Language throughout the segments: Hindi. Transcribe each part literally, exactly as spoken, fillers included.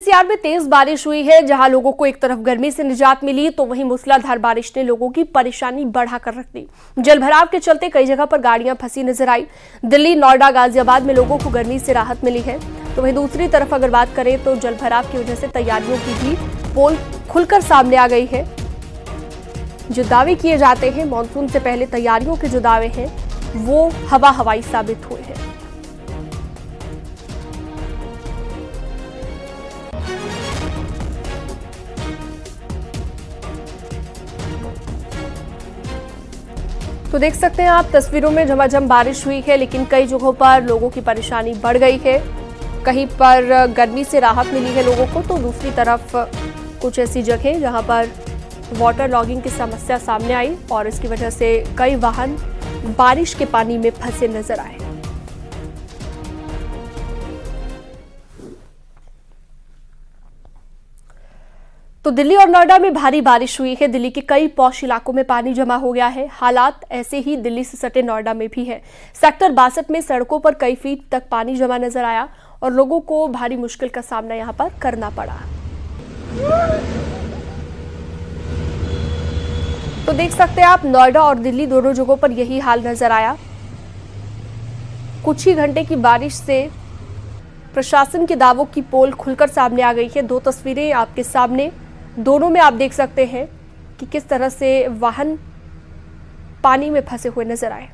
एनसीआर में तेज बारिश हुई है। जहां लोगों को एक तरफ गर्मी से निजात मिली तो वहीं मूसलाधार बारिश ने लोगों की परेशानी बढ़ाकर रख दी। जलभराव के चलते कई जगह पर गाड़ियां फंसी नजर आई। दिल्ली, नोएडा, गाजियाबाद में लोगों को गर्मी से राहत मिली है। तो वहीं दूसरी तरफ अगर बात करें तो जलभराव की वजह से तैयारियों की भी पोल खुलकर सामने आ गई है। जो दावे किए जाते हैं मानसून से पहले तैयारियों के जो दावे हैं वो हवा हवाई साबित हुए हैं। तो देख सकते हैं आप तस्वीरों में झमाझम बारिश हुई है, लेकिन कई जगहों पर लोगों की परेशानी बढ़ गई है। कहीं पर गर्मी से राहत मिली है लोगों को, तो दूसरी तरफ कुछ ऐसी जगह जहां पर वाटर लॉगिंग की समस्या सामने आई और इसकी वजह से कई वाहन बारिश के पानी में फंसे नजर आए। तो दिल्ली और नोएडा में भारी बारिश हुई है। दिल्ली के कई पॉश इलाकों में पानी जमा हो गया है। हालात ऐसे ही दिल्ली से सटे नोएडा में भी है। सेक्टर बासठ में सड़कों पर कई फीट तक पानी जमा नजर आया और लोगों को भारी मुश्किल का सामना यहां पर करना पड़ा। तो देख सकते हैं आप नोएडा और दिल्ली दोनों जगहों पर यही हाल नजर आया। कुछ ही घंटे की बारिश से प्रशासन के दावों की पोल खुलकर सामने आ गई है। दो तस्वीरें आपके सामने, दोनों में आप देख सकते हैं कि किस तरह से वाहन पानी में फंसे हुए नजर आए।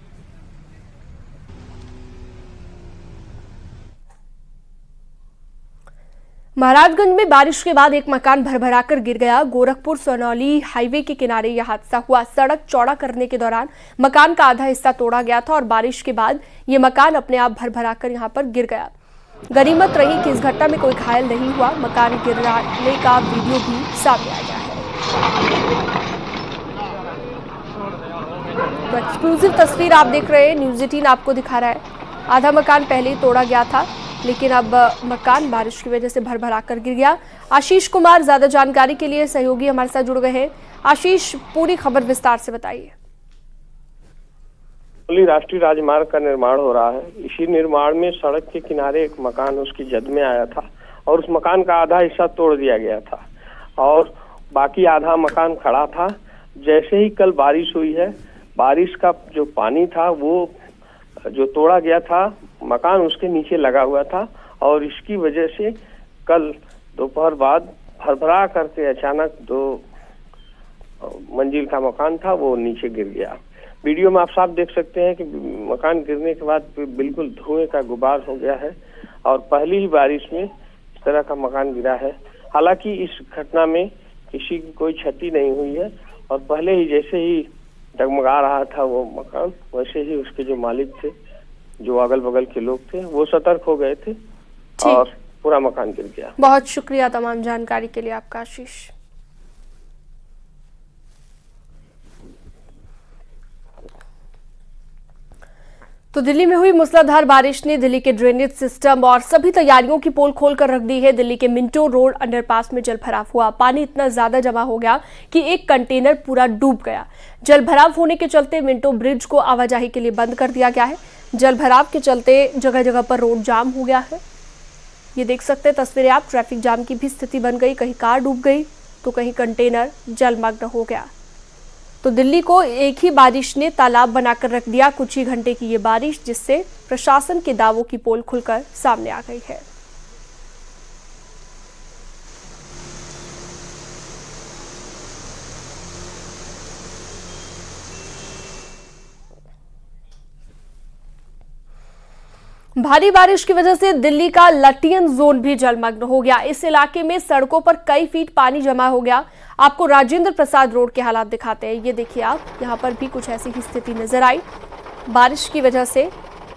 महाराजगंज में बारिश के बाद एक मकान भरभराकर गिर गया। गोरखपुर सोनौली हाईवे के किनारे यह हादसा हुआ। सड़क चौड़ा करने के दौरान मकान का आधा हिस्सा तोड़ा गया था और बारिश के बाद यह मकान अपने आप भरभराकर यहां पर गिर गया। गनीमत रही कि इस घटना में कोई घायल नहीं हुआ। मकान गिरने का वीडियो भी सामने आ गया है। तो एक्सक्लूसिव तस्वीर आप देख रहे हैं, न्यूज़ अठारह आपको दिखा रहा है। आधा मकान पहले ही तोड़ा गया था, लेकिन अब मकान बारिश की वजह से भरभरा कर गिर गया। आशीष कुमार ज्यादा जानकारी के लिए सहयोगी हमारे साथ जुड़ गए हैं। आशीष, पूरी खबर विस्तार से बताइए। राष्ट्रीय राजमार्ग का निर्माण हो रहा है। इसी निर्माण में सड़क के किनारे एक मकान उसकी जद में आया था और उस मकान का आधा हिस्सा तोड़ दिया गया था और बाकी आधा मकान खड़ा था। जैसे ही कल बारिश हुई है, बारिश का जो पानी था वो जो तोड़ा गया था मकान उसके नीचे लगा हुआ था और इसकी वजह से कल दोपहर बाद भरभरा करके अचानक दो मंजिल का मकान था वो नीचे गिर गया। वीडियो में आप साफ देख सकते हैं कि मकान गिरने के बाद बिल्कुल धुएं का गुबार हो गया है और पहली ही बारिश में इस तरह का मकान गिरा है। हालांकि इस घटना में किसी की कोई क्षति नहीं हुई है और पहले ही जैसे ही डगमगा रहा था वो मकान, वैसे ही उसके जो मालिक थे, जो अगल बगल के लोग थे, वो सतर्क हो गए थे और पूरा मकान गिर गया। बहुत शुक्रिया तमाम जानकारी के लिए आपका आशीष। तो दिल्ली में हुई मूसलाधार बारिश ने दिल्ली के ड्रेनेज सिस्टम और सभी तैयारियों की पोल खोलकर रख दी है। दिल्ली के मिंटो रोड अंडरपास में जलभराव हुआ। पानी इतना ज्यादा जमा हो गया कि एक कंटेनर पूरा डूब गया। जलभराव होने के चलते मिंटो ब्रिज को आवाजाही के लिए बंद कर दिया गया है। जलभराव के चलते जगह जगह पर रोड जाम हो गया है। ये देख सकते हैं तस्वीरें आप, ट्रैफिक जाम की भी स्थिति बन गई। कहीं कार डूब गई तो कहीं कंटेनर जलमग्न हो गया। तो दिल्ली को एक ही बारिश ने तालाब बनाकर रख दिया। कुछ ही घंटे की ये बारिश जिससे प्रशासन के दावों की पोल खुलकर सामने आ गई है। भारी बारिश की वजह से दिल्ली का लटियन जोन भी जलमग्न हो गया। इस इलाके में सड़कों पर कई फीट पानी जमा हो गया। आपको राजेंद्र प्रसाद रोड के हालात दिखाते हैं। ये देखिए आप, यहाँ पर भी कुछ ऐसी ही स्थिति नजर आई। बारिश की वजह से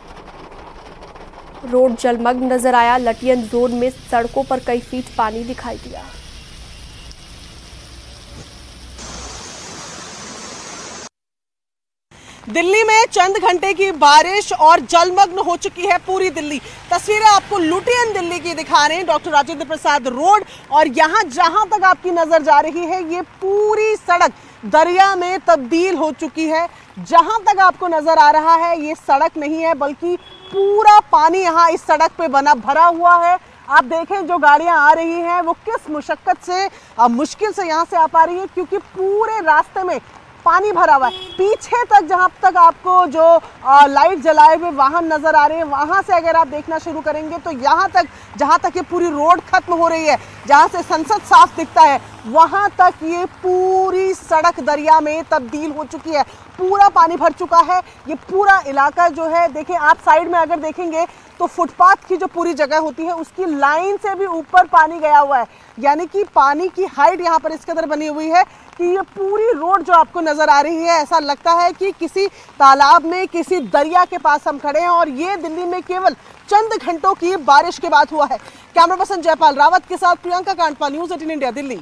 रोड जलमग्न नजर आया। लटियन जोन में सड़कों पर कई फीट पानी दिखाई दिया। दिल्ली में चंद घंटे की बारिश और जलमग्न हो चुकी है पूरी दिल्ली। तस्वीरें आपको लुटियन दिल्ली की दिखा रहे हैं, डॉक्टर राजेंद्र प्रसाद रोड। और यहाँ जहां तक आपकी नजर जा रही है ये पूरी सड़क दरिया में तब्दील हो चुकी है। जहां तक आपको नजर आ रहा है ये सड़क नहीं है बल्कि पूरा पानी यहाँ इस सड़क पे बना भरा हुआ है। आप देखें जो गाड़ियां आ रही हैं वो किस मुशक्कत से, मुश्किल से यहाँ से आ पा रही है, क्योंकि पूरे रास्ते में पानी भरा हुआ है। पीछे तक जहाँ तक आपको जो लाइट जलाए हुए वाहन नजर आ रहे हैं, वहां से अगर आप देखना शुरू करेंगे तो यहाँ तक, जहाँ तक ये पूरी रोड खत्म हो रही है, जहाँ से संसद साफ दिखता है, वहां तक ये पूरी सड़क दरिया में तब्दील हो चुकी है। पूरा पानी भर चुका है। ये पूरा इलाका जो है, देखें आप साइड में अगर देखेंगे तो फुटपाथ की जो पूरी जगह होती है उसकी लाइन से भी ऊपर पानी गया हुआ है। यानी कि पानी की हाइट यहाँ पर इस कदर बनी हुई है कि ये पूरी रोड जो आपको नजर आ रही है, ऐसा लगता है कि किसी तालाब में, किसी दरिया के पास हम खड़े हैं। और ये दिल्ली में केवल चंद घंटों की बारिश के बाद हुआ है। कैमरा पर्सन जयपाल रावत के साथ Priyanka Kandpa, news eighteen India, Delhi.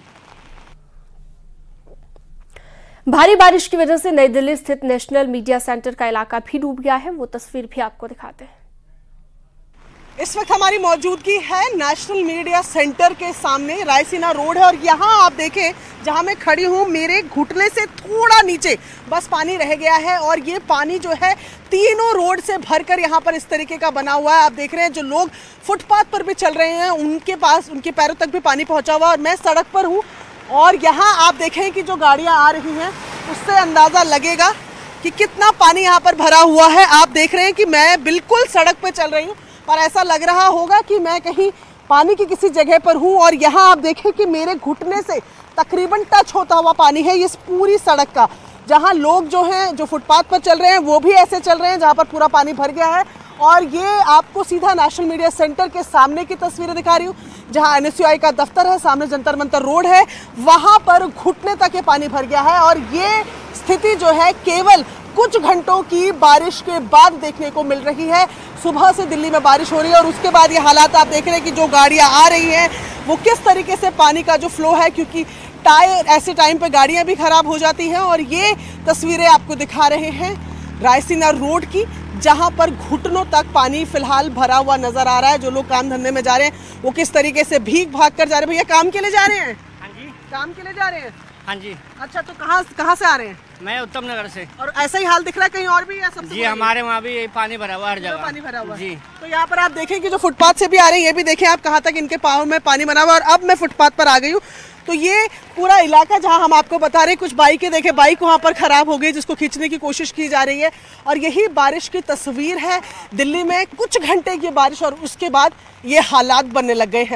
भारी बारिश की वजह से नई दिल्ली स्थित नेशनल मीडिया सेंटर का इलाका भी डूब गया है। वो तस्वीर भी आपको दिखाते हैं। इस वक्त हमारी मौजूदगी है नेशनल मीडिया सेंटर के सामने, रायसीना रोड है। और यहाँ आप देखें जहाँ मैं खड़ी हूँ, मेरे घुटने से थोड़ा नीचे बस पानी रह गया है। और ये पानी जो है तीनों रोड से भरकर यहाँ पर इस तरीके का बना हुआ है। आप देख रहे हैं जो लोग फुटपाथ पर भी चल रहे हैं उनके पास, उनके पैरों तक भी पानी पहुँचा हुआ है। और मैं सड़क पर हूँ और यहाँ आप देखें कि जो गाड़ियाँ आ रही हैं उससे अंदाज़ा लगेगा कि कितना पानी यहाँ पर भरा हुआ है। आप देख रहे हैं कि मैं बिल्कुल सड़क पर चल रही हूँ और ऐसा लग रहा होगा कि मैं कहीं पानी की किसी जगह पर हूँ। और यहाँ आप देखें कि मेरे घुटने से तकरीबन टच होता हुआ पानी है इस पूरी सड़क का। जहाँ लोग जो हैं, जो फुटपाथ पर चल रहे हैं, वो भी ऐसे चल रहे हैं जहाँ पर पूरा पानी भर गया है। और ये आपको सीधा नेशनल मीडिया सेंटर के सामने की तस्वीरें दिखा रही हूँ, जहाँ एन एस यू आई का दफ्तर है, सामने जंतर मंतर रोड है, वहाँ पर घुटने तक ये पानी भर गया है। और ये स्थिति जो है केवल कुछ घंटों की बारिश के बाद देखने को मिल रही है। सुबह से दिल्ली में बारिश हो रही है और उसके बाद ये हालात आप देख रहे हैं कि जो गाड़ियां आ रही हैं वो किस तरीके से पानी का जो फ्लो है, क्योंकि टायर ऐसे टाइम पे गाड़ियां भी खराब हो जाती हैं। और ये तस्वीरें आपको दिखा रहे हैं रायसीना रोड की, जहां पर घुटनों तक पानी फिलहाल भरा हुआ नजर आ रहा है। जो लोग काम धंधे में जा रहे हैं वो किस तरीके से भीग भाग कर जा रहे हैं। भैया काम के लिए जा रहे हैं? हाँ जी। काम के लिए जा रहे हैं? हाँ जी। अच्छा, तो कहाँ कहाँ से आ रहे हैं? मैं उत्तम नगर से। और ऐसा ही हाल दिख रहा है कहीं और भी है? सबसे जी हमारे वहाँ भी पानी भरा हुआ, हर जगह पानी भरा हुआ जी। तो यहाँ पर आप देखें कि जो फुटपाथ से भी आ रहे हैं, ये भी देखें आप कहाँ तक इनके पाँव में पानी भरा हुआ है। और अब मैं फुटपाथ पर आ गई हूँ तो ये पूरा इलाका जहाँ हम आपको बता रहे हैं, कुछ बाइकें देखें, बाइक वहाँ पर खराब हो गई जिसको खींचने की कोशिश की जा रही है। और यही बारिश की तस्वीर है दिल्ली में, कुछ घंटे की बारिश और उसके बाद ये हालात बनने लग गए हैं।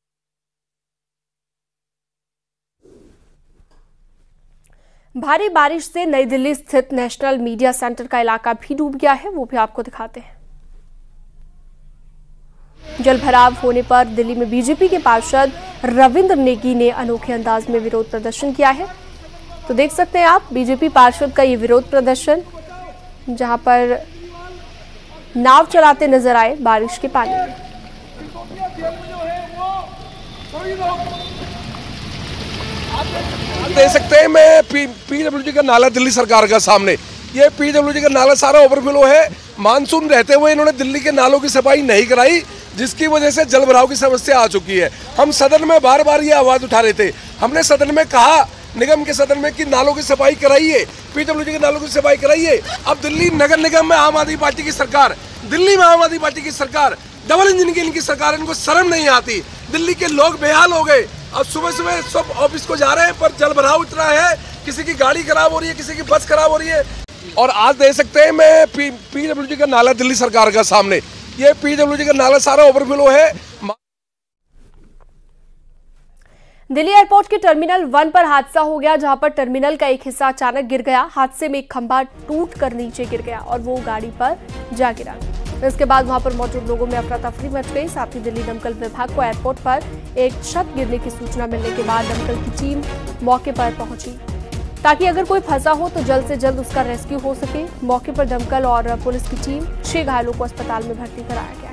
भारी बारिश से नई दिल्ली स्थित नेशनल मीडिया सेंटर का इलाका भी डूब गया है। वो भी आपको दिखाते हैं। जलभराव होने पर दिल्ली में बीजेपी के पार्षद रविंद्र नेगी ने अनोखे अंदाज में विरोध प्रदर्शन किया है। तो देख सकते हैं आप बीजेपी पार्षद का ये विरोध प्रदर्शन, जहां पर नाव चलाते नजर आए बारिश के पानी में। देख सकते हैं मैं पी पीडब्ल्यूडी का नाला दिल्ली सरकार का सामने, ये पीडब्ल्यूडी का नाला सारा ओवरफ्लो है। मानसून रहते हुए इन्होंने दिल्ली के नालों की सफाई नहीं कराई, जिसकी वजह से जल भराव की समस्या आ चुकी है। हम सदन में बार बार ये आवाज उठा रहे थे, हमने सदन में कहा, निगम के सदन में, कि नालों की सफाई कराइए, पीडब्ल्यूडी के नालों की सफाई कराइए। अब दिल्ली नगर निगम में आम आदमी पार्टी की सरकार, दिल्ली में आम आदमी पार्टी की सरकार, डबल इंजन की इनकी सरकार, इनको शर्म नहीं आती। दिल्ली के लोग बेहाल हो गए। अब सुबह सुबह सब ऑफिस को जा रहे हैं पर जल भराव इतना है, किसी की गाड़ी खराब हो रही है, किसी की बस खराब हो रही है। और आज देख सकते हैं मैं पी पीडब्ल्यूडी का नाला दिल्ली सरकार का सामने, ये पीडब्ल्यूडी का नाला सारा ओवरफ्लो है। दिल्ली एयरपोर्ट के टर्मिनल वन पर हादसा हो गया, जहां पर टर्मिनल का एक हिस्सा अचानक गिर गया। हादसे में एक खंभा टूट कर नीचे गिर गया और वो गाड़ी पर जा गिरा। इसके बाद वहां पर मौजूद लोगों में अफरा तफरी मच गई। साथ ही दिल्ली दमकल विभाग को एयरपोर्ट पर एक छत गिरने की सूचना मिलने के बाद दमकल की टीम मौके पर पहुंची, ताकि अगर कोई फंसा हो तो जल्द से जल्द उसका रेस्क्यू हो सके। मौके पर दमकल और पुलिस की टीम, छह घायलों को अस्पताल में भर्ती कराया गया है।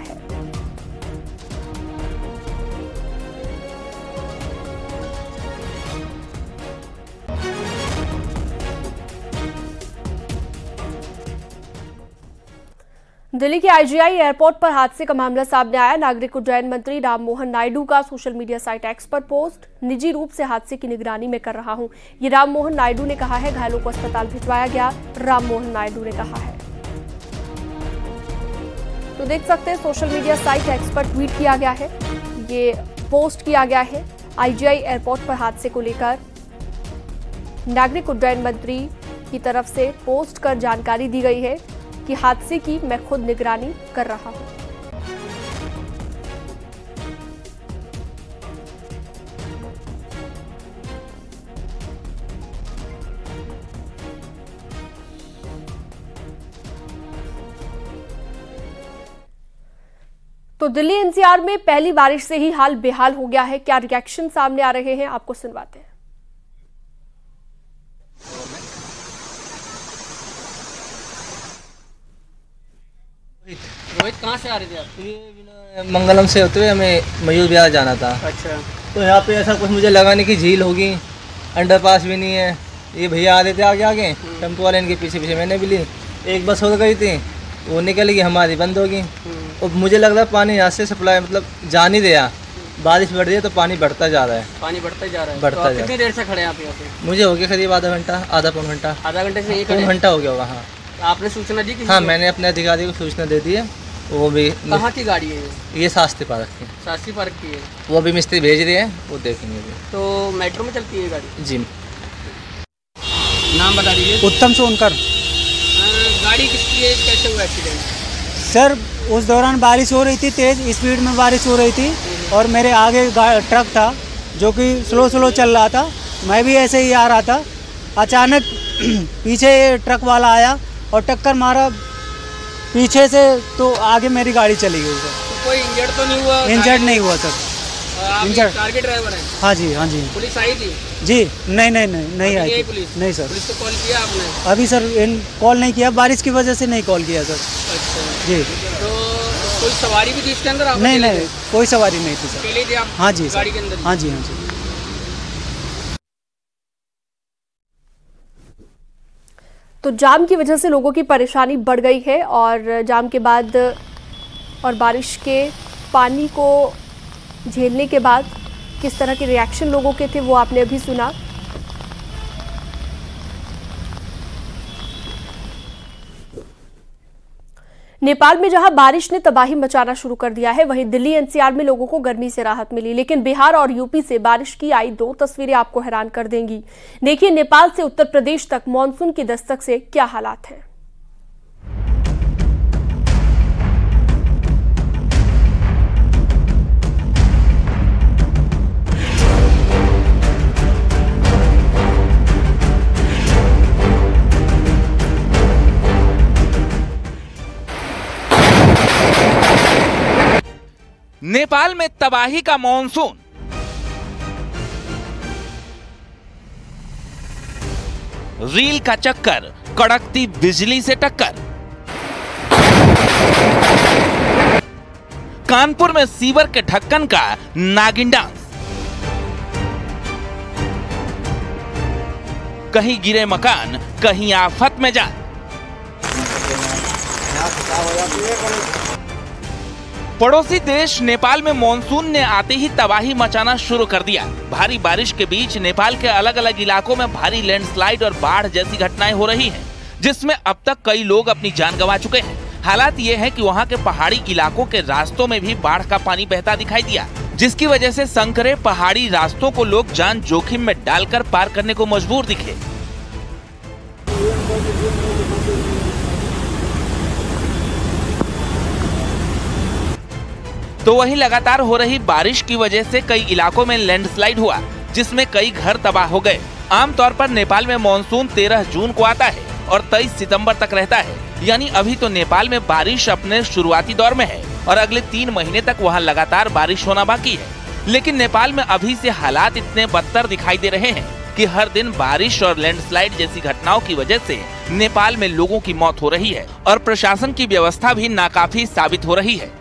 दिल्ली के आई जी आई एयरपोर्ट पर हादसे का मामला सामने आया। नागरिक उड्डयन मंत्री राम मोहन नायडू का सोशल मीडिया साइट एक्स पर पोस्ट, निजी रूप से हादसे की निगरानी में कर रहा हूं, ये राम मोहन नायडू ने कहा है। घायलों को अस्पताल भिजवाया गया, राम मोहन नायडू ने कहा है। तो देख सकते हैं सोशल मीडिया साइट एक्स पर ट्वीट किया गया है। ये पोस्ट किया गया है। आईजीआई एयरपोर्ट पर हादसे को लेकर नागरिक उड्डयन मंत्री की तरफ से पोस्ट कर जानकारी दी गई है कि हादसे की मैं खुद निगरानी कर रहा हूं। तो दिल्ली एनसीआर में पहली बारिश से ही हाल बेहाल हो गया है। क्या रिएक्शन सामने आ रहे हैं, आपको सुनवाते हैं। रोहित कहाँ से आ रहे थे आप? ये मंगलम से होते हुए हमें मयूर विहार जाना था। अच्छा। तो यहाँ पे ऐसा कुछ मुझे लगा नहीं कि झील होगी, अंडरपास भी नहीं है। ये भैया आ रहे थे आगे आगे, टेम्पो वाले इनके पीछे पीछे मैंने भी ली। एक बस हो गई थी, वो निकल गई, हमारी बंद होगी। और मुझे लग रहा है पानी यहाँ से सप्लाई मतलब जा नहीं रहा, बारिश बढ़ रही है तो पानी बढ़ता जा रहा है। पानी बढ़ता जा रहा है। बढ़ता तो जा कितनी देर से खड़े हैं आप यहाँ पे? मुझे हो गया करीब आधा घंटा, आधा पौन घंटा। आधा घंटे से एक पौन घंटा हो गया होगा। हाँ, आपने सूचना दी किसी हाँ, को? मैंने अपने अधिकारी को सूचना दे दी है। वो भी कहाँ की गाड़ी है ये? ये शास्त्री पार्क की, शास्त्री पार्क की है। वो अभी मिस्त्री भेज रहे हैं, वो देखेंगे भी। तो मेट्रो में चलती है गाड़ी? जी। नाम बता दीजिए। उत्तम सोनकर। गाड़ी किसकी है, कैसे हुआ एक्सीडेंट? सर उस दौरान बारिश हो रही थी, तेज़ स्पीड में बारिश हो रही थी और मेरे आगे ट्रक था जो कि स्लो स्लो चल रहा था। मैं भी ऐसे ही आ रहा था, अचानक पीछे ट्रक वाला आया और टक्कर मारा पीछे से, तो आगे मेरी गाड़ी चली गई सर। तो कोई इंजर्ड तो नहीं हुआ? इंजर्ड नहीं हुआ सर। आप इंजर्ड टारगेट ड्राइवर है? हाँ जी, हाँ जी। पुलिस आई थी? जी नहीं नहीं नहीं नहीं आई थी पुलिस? नहीं सर। पुलिस को कॉल किया आपने? अभी सर इन कॉल नहीं किया, बारिश की वजह से नहीं कॉल किया सर। अच्छा जी। तो कोई सवारी भी थी इसके अंदर? आप नहीं नहीं, कोई सवारी नहीं थी सर। अकेले थे आप? हाँ जी गाड़ी के अंदर? हाँ जी, हाँ जी। तो जाम की वजह से लोगों की परेशानी बढ़ गई है और जाम के बाद और बारिश के पानी को झेलने के बाद किस तरह के रिएक्शन लोगों के थे वो आपने अभी सुना। नेपाल में जहां बारिश ने तबाही मचाना शुरू कर दिया है, वहीं दिल्ली एनसीआर में लोगों को गर्मी से राहत मिली। लेकिन बिहार और यूपी से बारिश की आई दो तस्वीरें आपको हैरान कर देंगी। देखिए नेपाल से उत्तर प्रदेश तक मानसून की दस्तक से क्या हालात हैं। नेपाल में तबाही का मॉनसून। रील का चक्कर, कड़कती बिजली से टक्कर। कानपुर में सीवर के ढक्कन का नागिन डांस। कहीं गिरे मकान, कहीं आफत में जान। पड़ोसी देश नेपाल में मॉनसून ने आते ही तबाही मचाना शुरू कर दिया। भारी बारिश के बीच नेपाल के अलग अलग इलाकों में भारी लैंडस्लाइड और बाढ़ जैसी घटनाएं हो रही हैं, जिसमें अब तक कई लोग अपनी जान गंवा चुके हैं। हालात ये है कि वहां के पहाड़ी इलाकों के रास्तों में भी बाढ़ का पानी बहता दिखाई दिया, जिसकी वजह से संकरे पहाड़ी रास्तों को लोग जान जोखिम में डालकर पार करने को मजबूर दिखे। तो वहीं लगातार हो रही बारिश की वजह से कई इलाकों में लैंडस्लाइड हुआ, जिसमें कई घर तबाह हो गए। आमतौर पर नेपाल में मॉनसून तेरह जून को आता है और तेईस सितंबर तक रहता है, यानी अभी तो नेपाल में बारिश अपने शुरुआती दौर में है और अगले तीन महीने तक वहां लगातार बारिश होना बाकी है। लेकिन नेपाल में अभी से हालात इतने बदतर दिखाई दे रहे हैं कि हर दिन बारिश और लैंडस्लाइड जैसी घटनाओं की वजह से नेपाल में लोगों की मौत हो रही है और प्रशासन की व्यवस्था भी नाकाफी साबित हो रही है।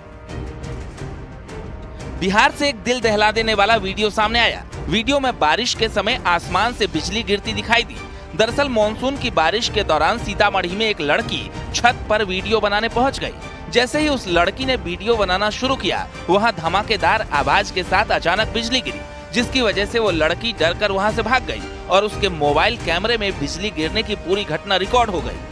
बिहार से एक दिल दहला देने वाला वीडियो सामने आया। वीडियो में बारिश के समय आसमान से बिजली गिरती दिखाई दी। दरअसल मानसून की बारिश के दौरान सीतामढ़ी में एक लड़की छत पर वीडियो बनाने पहुंच गई। जैसे ही उस लड़की ने वीडियो बनाना शुरू किया, वहां धमाकेदार आवाज के साथ अचानक बिजली गिरी, जिसकी वजह से वो लड़की डरकर वहां से भाग गई और उसके मोबाइल कैमरे में बिजली गिरने की पूरी घटना रिकॉर्ड हो गई।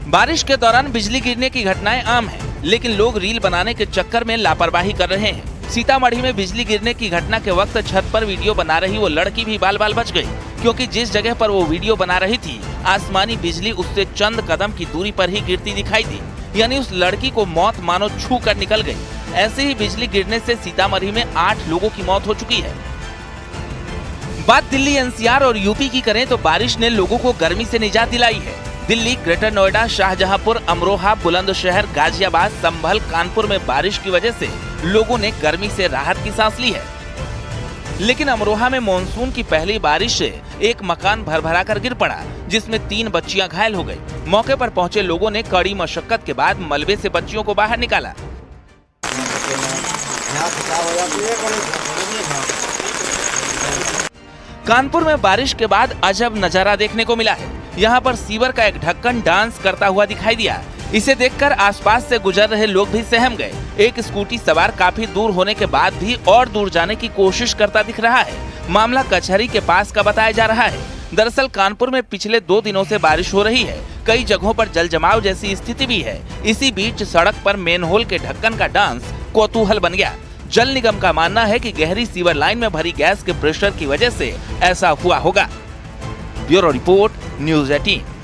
बारिश के दौरान बिजली गिरने की घटनाएं आम हैं, लेकिन लोग रील बनाने के चक्कर में लापरवाही कर रहे हैं। सीतामढ़ी में बिजली गिरने की घटना के वक्त छत पर वीडियो बना रही वो लड़की भी बाल बाल बच गई, क्योंकि जिस जगह पर वो वीडियो बना रही थी आसमानी बिजली उससे चंद कदम की दूरी पर ही गिरती दिखाई दी, यानी उस लड़की को मौत मानो छू कर निकल गई। ऐसे ही बिजली गिरने से सीतामढ़ी में आठ लोगों की मौत हो चुकी है। बात दिल्ली, एनसीआर और यूपी की करें तो बारिश ने लोगों को गर्मी से निजात दिलाई है। दिल्ली, ग्रेटर नोएडा, शाहजहांपुर, अमरोहा, बुलंदशहर, गाजियाबाद, संभल, कानपुर में बारिश की वजह से लोगों ने गर्मी से राहत की सांस ली है। लेकिन अमरोहा में मानसून की पहली बारिश से एक मकान भरभरा कर गिर पड़ा, जिसमें तीन बच्चियां घायल हो गई। मौके पर पहुंचे लोगों ने कड़ी मशक्कत के बाद मलबे से बच्चियों को बाहर निकाला। कानपुर में बारिश के बाद अजब नजारा देखने को मिला है। यहाँ पर सीवर का एक ढक्कन डांस करता हुआ दिखाई दिया। इसे देखकर आसपास से गुजर रहे लोग भी सहम गए। एक स्कूटी सवार काफी दूर होने के बाद भी और दूर जाने की कोशिश करता दिख रहा है। मामला कचहरी के पास का बताया जा रहा है। दरअसल कानपुर में पिछले दो दिनों से बारिश हो रही है। कई जगहों पर जल जमाव जैसी स्थिति भी है। इसी बीच सड़क पर मेनहोल के ढक्कन का डांस कौतूहल बन गया। जल निगम का मानना है कि गहरी सीवर लाइन में भरी गैस के प्रेशर की वजह से ऐसा हुआ होगा। ब्यूरो रिपोर्ट, न्यूज़ अठारह।